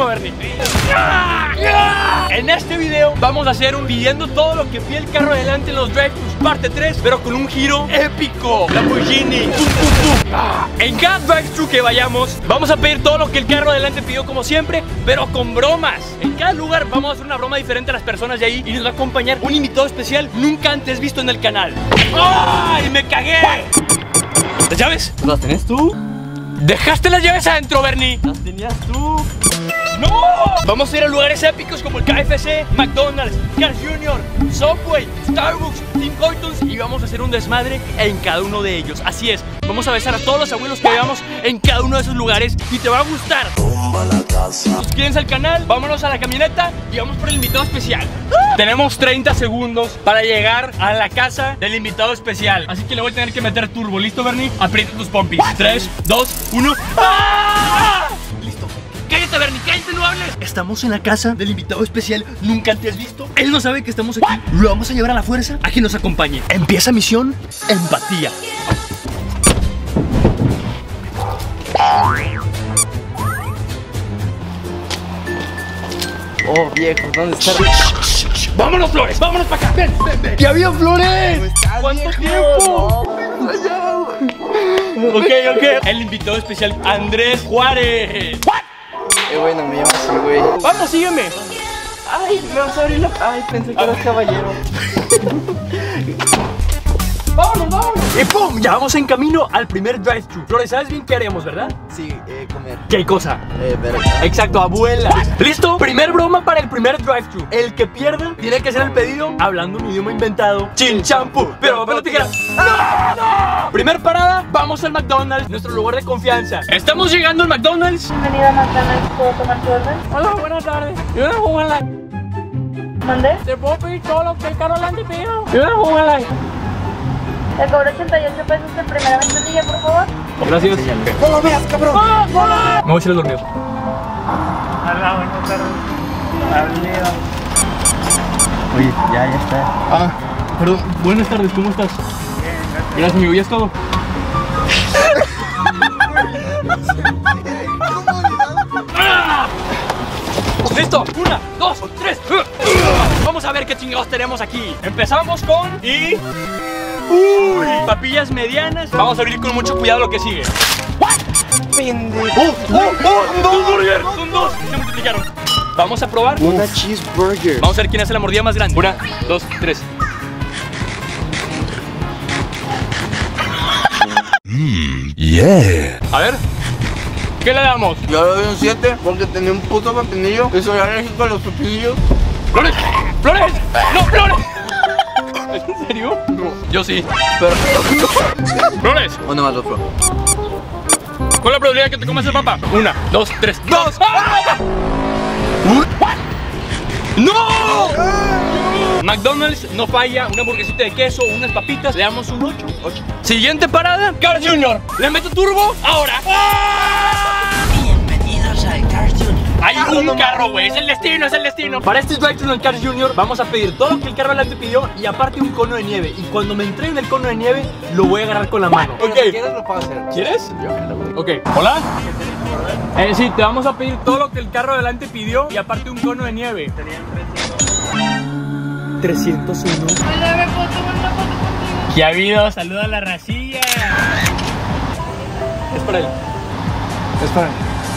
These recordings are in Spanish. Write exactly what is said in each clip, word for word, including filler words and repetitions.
Bernie. En este video vamos a hacer un pidiendo todo lo que pide el carro adelante en los drive-thrus parte tres, pero con un giro épico. Lamborghini. Pum, pum, pum. Ah. En cada drive-thru que vayamos vamos a pedir todo lo que el carro adelante pidió como siempre, pero con bromas. En cada lugar vamos a hacer una broma diferente a las personas de ahí y nos va a acompañar un invitado especial nunca antes visto en el canal. ¡Ay, me cagué! ¿Las llaves? ¿Las tenés tú? ¿Dejaste las llaves adentro, Bernie? ¿Las tenías tú? ¡No! Vamos a ir a lugares épicos como el K F C, McDonald's, Carl's junior, Subway, Starbucks, Tim Hortons y vamos a hacer un desmadre en cada uno de ellos. Así es, vamos a besar a todos los abuelos que veamos en cada uno de esos lugares y te va a gustar. Suscríbanse al canal, vámonos a la camioneta y vamos por el invitado especial. Tenemos treinta segundos para llegar a la casa del invitado especial, así que le voy a tener que meter turbo. ¿Listo, Bernie? Aprieta tus pompis. tres, dos, uno. ¡Ah! Listo. Cállate, Bernie, cállate, no hables. Estamos en la casa del invitado especial nunca antes visto. Él no sabe que estamos aquí. Lo vamos a llevar a la fuerza a que nos acompañe. Empieza misión empatía. Oh, viejo, ¿dónde está? ¡Vámonos, Flores! ¡Vámonos para acá! ¡Ven, ven, ven! ¡Ya había Flores! ¿Cuánto tiempo? No, Ok, ok. El invitado especial, Andrés Juárez. Eh, bueno, me llamo así, güey. Vamos, sígueme. Ay, me vas a abrir la... Ay, pensé que eras caballero. Vámonos, vámonos. Y pum, ya vamos en camino al primer drive-thru. Flores, ¿sabes bien qué haremos, verdad? Sí, eh, comer. ¿Qué cosa? Eh, verga. Exacto, abuela. ¿Listo? Primer broma para el primer drive-thru. El que pierda tiene que hacer el pedido hablando un idioma inventado. Chin champú, pero papel o tijera. ¡No! ¡No! Primer parada, vamos al McDonald's, nuestro lugar de confianza. Estamos llegando al McDonald's. Bienvenido a McDonald's, ¿puedo tomar tu orden? Hola, buenas tardes. Yo una jugada. ¿Mandé? ¿Te puedo pedir todo lo que el carro adelante pidió? Yo una jugada. Te cobro ochenta y ocho pesos de primera ventanilla, por favor. Gracias. ¡No lo veas, cabrón! Me voy a ir a dormir. Hola, buenas tardes. Oye, ya, ya está. Ah, perdón. Buenas tardes, ¿cómo estás? Bien, gracias. Gracias, amigo. ¿Ya es todo? ¡Ah! ¡Listo! Una, dos, tres. Vamos a ver qué chingados tenemos aquí. Empezamos con y... ¡Uy! Papillas medianas. Vamos a abrir con mucho cuidado lo que sigue. Pendejo. ¡Oh! ¡Oh! ¡Oh! ¡Dos burgers! Son dos. Se multiplicaron. Vamos a probar. Una cheeseburger. Vamos a ver quién hace la mordida más grande. Una, dos, tres. Mmm, yeah. A ver. ¿Qué le damos? Yo le doy un siete porque tenía un puto pepinillo y soy alérgico a los pepinillos. ¡Flores! ¡Flores! ¡No, Flores! ¿En serio? No. Yo sí. Pero... ¡Flores! Una más, otro. ¿Cuál es la probabilidad de que te comas el papá? Una, dos, tres. ¡Dos! ¡Ah! ¡No! McDonald's no falla, una hamburguesita de queso, unas papitas, le damos un ocho. ocho. Siguiente parada, Carl's junior Le meto turbo, ahora. ¡Ah! Bienvenidos al Carl's junior Hay un carro, güey, es el destino, es el destino. Para este drive-thru en Carl's junior vamos a pedir todo lo que el carro adelante pidió y aparte un cono de nieve. Y cuando me entreguen el cono de nieve, lo voy a agarrar con la mano. Pero Ok. si quieres lo puedo hacer. ¿Quieres? Yo jalo. Ok, hola. Eh, sí, te vamos a pedir todo lo que el carro adelante pidió y aparte un cono de nieve. trescientos uno. Hola, ¿me puedo tomar una foto contigo? ¿Qué ha habido? Saluda a la racilla. Es para él. Es para mí.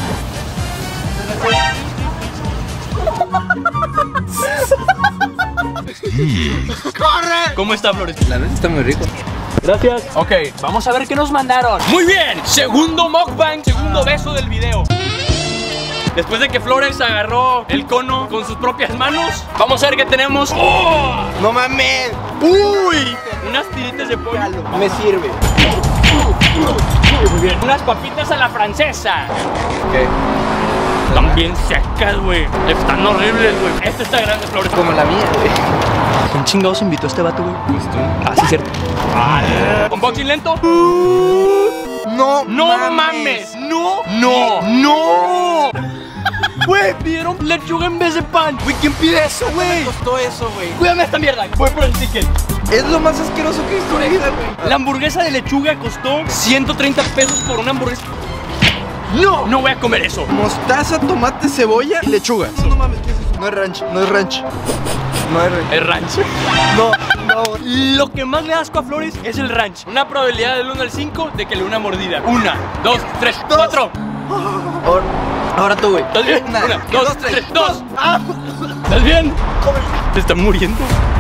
¡Corre! ¿Cómo está, Flores? La neta está muy rico. Gracias. Ok, vamos a ver qué nos mandaron. Muy bien, segundo mukbang, segundo beso del video. Después de que Flores agarró el cono con sus propias manos, vamos a ver qué tenemos. ¡Oh! ¡No mames! ¡Uy! Unas tiritas de pollo. Me sirve. Muy bien. Unas papitas a la francesa. Ok. También secas, güey. Están horribles, güey. Esta está grande, Flores. Como la mía, güey. ¿Quién chingados invitó a este vato, güey? Pues tú. Ah, sí, cierto. Unboxing lento. No, No mames. No, no, no. Güey, pidieron lechuga en vez de pan. Güey, ¿quién pide eso, güey? Costó eso, güey. Cuídame esta mierda. Voy por el ticket. Es lo más asqueroso que he visto en mi vida, güey. La hamburguesa de lechuga costó ciento treinta pesos por una hamburguesa. No. No voy a comer eso. Mostaza, tomate, cebolla y lechuga. No, no mames, ¿qué es eso? No es ranch, no es ranch. No es ranch. El ranch. No, no. Lo que más le da asco a Flores es el ranch. Una probabilidad del uno al cinco de que le dé una mordida. Una, dos, tres, Dos. cuatro. Ahora, ahora tú, güey. ¿Estás bien? Una, Una, dos, dos, tres, tres, dos. Ah. ¿Estás bien? Te están muriendo.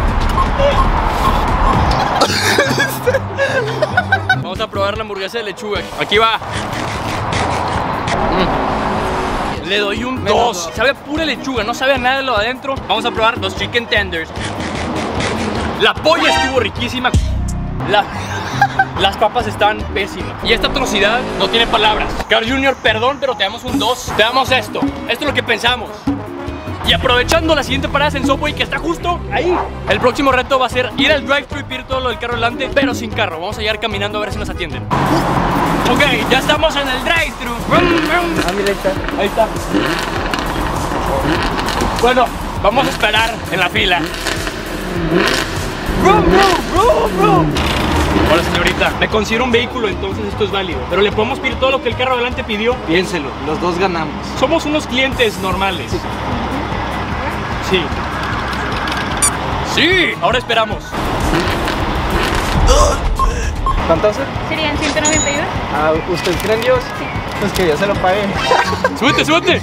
Vamos a probar la hamburguesa de lechuga. Aquí va. Mm. Le doy un dos. Sabe a pura lechuga, no sabe a nada de lo de adentro. Vamos a probar los chicken tenders. La polla estuvo riquísima. La... Las papas están pésimas. Y esta atrocidad no tiene palabras. Carl junior, perdón, pero te damos un dos. Te damos esto. Esto es lo que pensamos. Y aprovechando la siguiente parada en Subway, que está justo ahí, el próximo reto va a ser ir al drive-thru y pedir todo lo del carro delante, pero sin carro. Vamos a llegar caminando a ver si nos atienden. Ok, ya estamos en el drive-thru. Ah, mira, ahí está. Ahí está. Bueno, vamos a esperar en la fila. Bro, bro, bro, bro. Hola señorita, me considero un vehículo, entonces esto es válido. Pero le podemos pedir todo lo que el carro delante pidió. Piénselo, los dos ganamos. Somos unos clientes normales. Sí. Sí, ahora esperamos. ¿Cuánto hace? Serían ciento noventa y uno. Ah, ¿usted cree en Dios? Sí. Pues que yo se lo pagué. Súbete, súbete.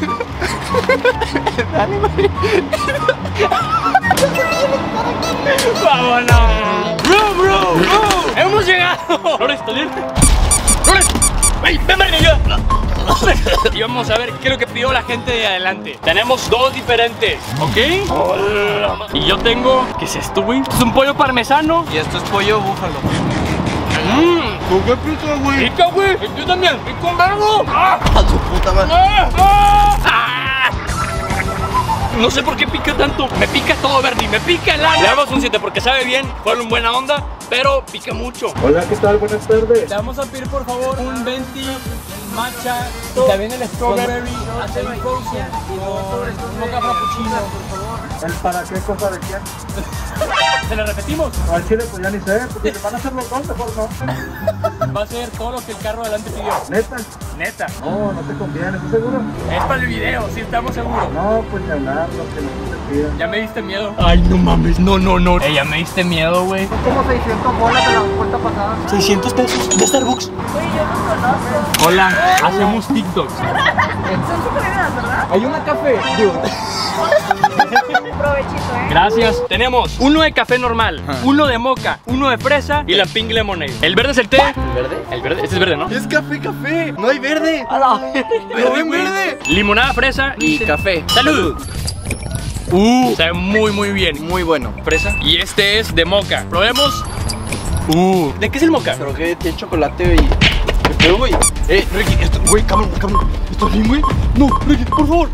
¡Vámonos! ¡Bro, bro, bro! ¡Hemos llegado! ¡Flores, ¿estás bien? ¡Flores! ¡Ven, ven, ven, ayuda! Y vamos a ver qué es lo que pidió la gente de adelante. Tenemos dos diferentes, ¿ok? Hola. Y yo tengo... ¿Qué es esto, güey? Esto es un pollo parmesano. Y esto es pollo búfalo. Mmm. ¿Con qué pica, güey? ¡Pica, güey! ¡Y tú también! ¡Pica un verbo! ¡Ah! A su puta madre. ¡Ah! ¡Ah! ¡Ah! No sé por qué pica tanto. Me pica todo, Bernie. Me pica el alma. Le damos un siete porque sabe bien. Fueron buena onda, pero pica mucho. Hola, ¿qué tal? Buenas tardes. Le vamos a pedir, por favor, un venti matcha. Y también el strawberry. Hacer un frozen. Con mocha frappuccino, por favor. ¿El para qué cosa de quién? ¿Se le repetimos? Al chile, pues ya ni sé, porque le van a hacer los dos, mejor no. Va a ser todo lo que el carro adelante pidió. ¿Neta? Neta. No, no te conviene, ¿estás seguro? Es para el video, sí, estamos seguros. No, pues ni hablar, lo que no te pidan. Ya me diste miedo. Ay, no mames, no, no, no. Ey, ya me diste miedo, güey. Como seiscientos bolas de la vuelta pasada. seiscientos pesos de Starbucks. Oye, yo los conozco. Hola, hacemos TikToks. Son súper buenas, ¿verdad? Hay una café. Digo. Provechito, ¿eh? Gracias. Tenemos uno de café normal, uno de moca, uno de fresa y la pink lemonade. ¿El verde es el té? ¿El verde? El verde, este es verde, ¿no? Es café, café. No hay verde. ¿Lo ven verde? Limonada, fresa Y café. ¡Salud! Uh, sabe muy, muy bien. Muy bueno. Fresa. Y este es de moca. Probemos. Uh, ¿de qué es el moca? Creo que tiene chocolate y... ¿Qué pedo, güey? Eh, Ricky, esto... Güey, cabrón, cabrón. ¿Estás bien, güey? No, Ricky, por favor.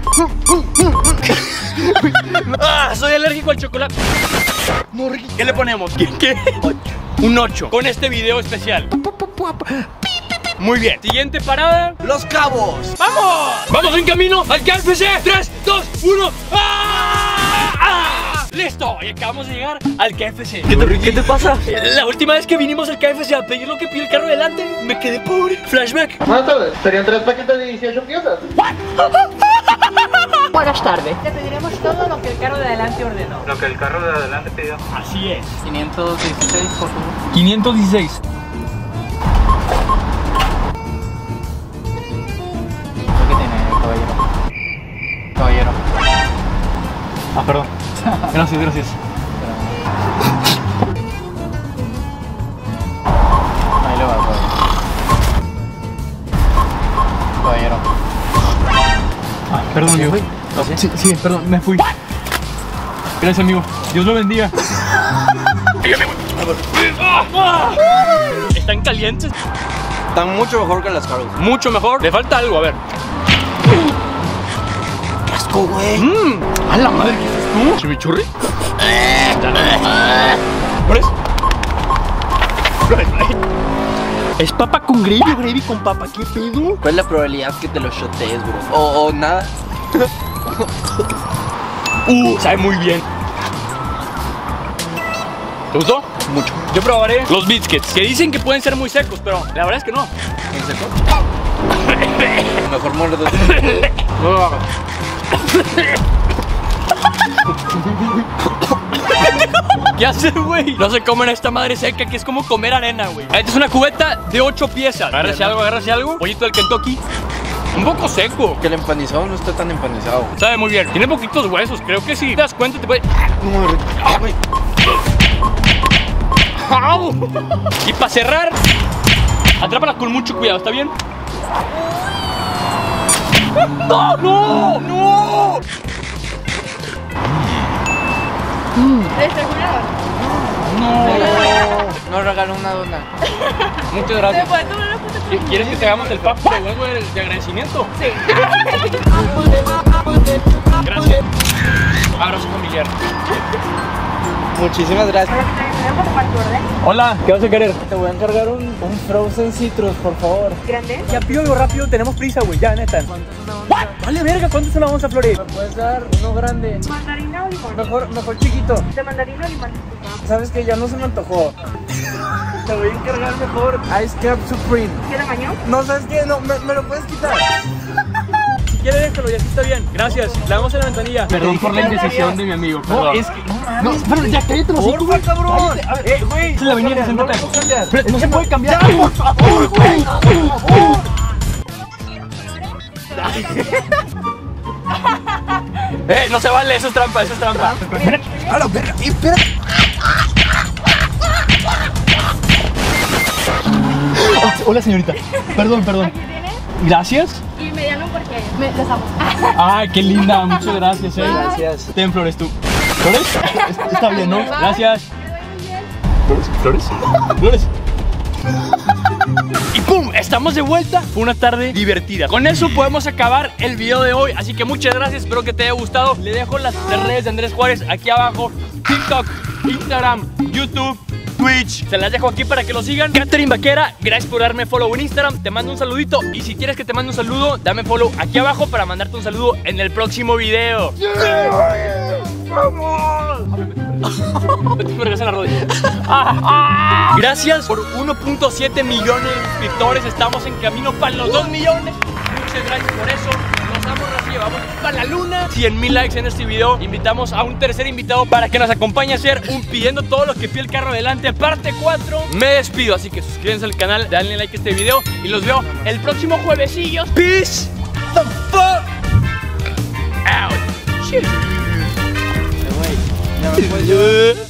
Ah, soy alérgico al chocolate. No, Ricky. ¿Qué le ponemos? ¿Qué? ¿Qué? Un ocho. Con este video especial. Muy bien. Siguiente parada. Los Cabos. ¡Vamos! ¡Vamos en camino al K F C! tres, dos, uno. ¡Ah! ¡Ah! ¡Listo! Y acabamos de llegar al K F C. ¿Qué te, ¿Qué te pasa? La última vez que vinimos al K F C a pedir lo que pidió el carro delante, me quedé pobre. Flashback. Buenas tardes. Serían tres paquetes de dieciocho piezas. Buenas tardes. Le pediremos todo lo que el carro de adelante ordenó. Lo que el carro de adelante pidió. Así es. quinientos dieciséis, por favor. quinientos dieciséis. ¿Qué tiene, caballero? Caballero. Ah, perdón. Gracias, gracias. Ahí le va, caballero. Caballero. Ay, perdón, amigo. Sí, sí, perdón, me fui. Gracias, amigo. Dios lo bendiga. ¿Están calientes? Están mucho mejor que las Cabos. Mucho mejor. Le falta algo, a ver. ¡Qué asco, güey! Mmm. A la madre, ¿qué es esto? ¿Chimichurri? ¿Flores? Flores, Flores. Es papa con gravy, gravy con papa. ¿Qué pedo? ¿Cuál es la probabilidad que te lo shotees, bro? O, o nada. Uh, sabe muy bien. ¿Te gustó? Mucho. Yo probaré los biscuits, que dicen que pueden ser muy secos, pero la verdad es que no. ¿En seco? mejor muerde. ¿Qué haces, güey? No se comen esta madre seca que es como comer arena, güey. Esta es una cubeta de ocho piezas. Agárrese algo, agárrese algo. Pollito del Kentucky. Un poco seco. Que el empanizado no está tan empanizado. Sabe muy bien. Tiene poquitos huesos. Creo que si te das cuenta te puede... No, Ricky. Ah, güey. ¡Au! Y para cerrar, atrápala con mucho cuidado, ¿está bien? ¡No! ¡No! ¡No! No. No regaló una dona. Muchas gracias. ¿Quieres que te hagamos el papo de huevo de, de agradecimiento? Sí. Gracias. Abrazo familiar. Muchísimas gracias. Hola, ¿qué vas a querer? Te voy a encargar un, un Frozen Citrus, por favor. ¿Grande? Ya pido rápido, tenemos prisa, güey, ya, neta. ¿Cuánto es una onza? Vale, verga, ¿cuánto es una onza, Flori? ¿Me puedes dar uno grande? ¿Mandarina o limón? Mejor, mejor chiquito. ¿De mandarina o limón? ¿Sabes que ya no se me antojó? Te voy a encargar mejor Ice Cap Supreme. ¿Qué tamaño? No, ¿sabes qué? No, me, me lo puedes quitar. Si quieres déjalo, ya está bien. Gracias, le damos en la ventanilla. Perdón por la indecisión de mi amigo, perdón. No, es que. No, espera, ya cállate los hijos, Porfa, cabrón. Eh, güey. Esa es la avenida, No, no, siéntate. no puedo cambiar. Pero no se puede cambiar. Ya, por favor, güey. Por favor. Eh, no se vale, eso es trampa, eso es trampa. A la verga, espera. Hola, señorita. Perdón, perdón. Aquí tienes. Gracias. Y mediano porque me, los amo. Ay, qué linda, muchas gracias, eh. Gracias. Ten flores tú. ¿Flores? Está bien, ¿no? Gracias. ¿Flores? ¿Flores? ¿Flores? Y ¡pum! Estamos de vuelta. Fue una tarde divertida. Con eso podemos acabar el video de hoy. Así que muchas gracias, espero que te haya gustado. Le dejo las redes de Andrés Juárez aquí abajo: TikTok, Instagram, YouTube, Twitch. Se las dejo aquí para que lo sigan. Catherine Vaquera, gracias por darme follow en Instagram. Te mando un saludito. Y si quieres que te mande un saludo, dame follow aquí abajo para mandarte un saludo en el próximo video. Me regresan la rodilla. Ah, ah. Gracias por uno punto siete millones de suscriptores. Estamos en camino para los dos millones. Muchas gracias por eso. Nos vamos así, vamos para la luna. cien mil likes en este video. Invitamos a un tercer invitado para que nos acompañe a hacer un pidiendo todo lo que fui el carro adelante, parte cuatro. Me despido, así que suscríbanse al canal, denle like a este video y los veo el próximo juevesillo. Peace the fuck out. Cheers. Ya me voy yo.